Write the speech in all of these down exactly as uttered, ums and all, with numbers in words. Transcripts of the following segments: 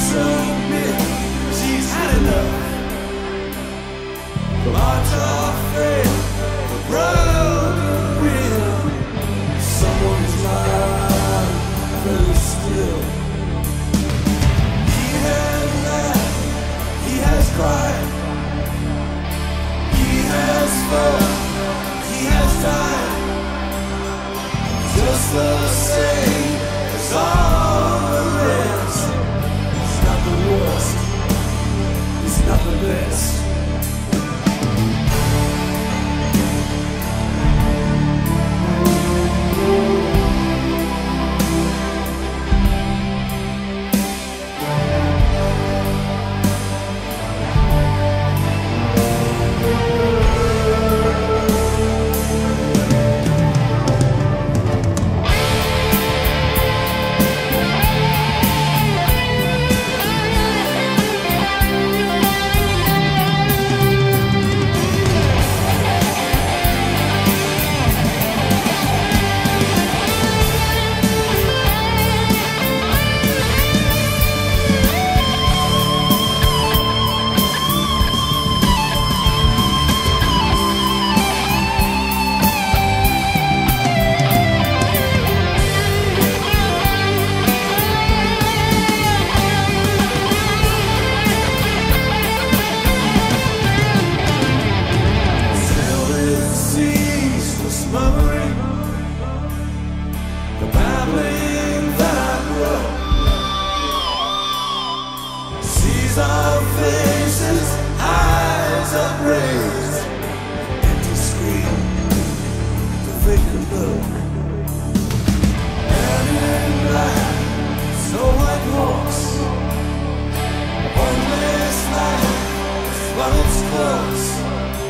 submit. She's had enough. March of faith, the broken wheel. Someone's mind very still. He has laughed, he has cried, he has fought, he has died. Just the same as all the rest. It's not the worst, it's not the best.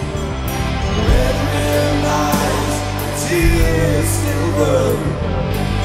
Tears still burn.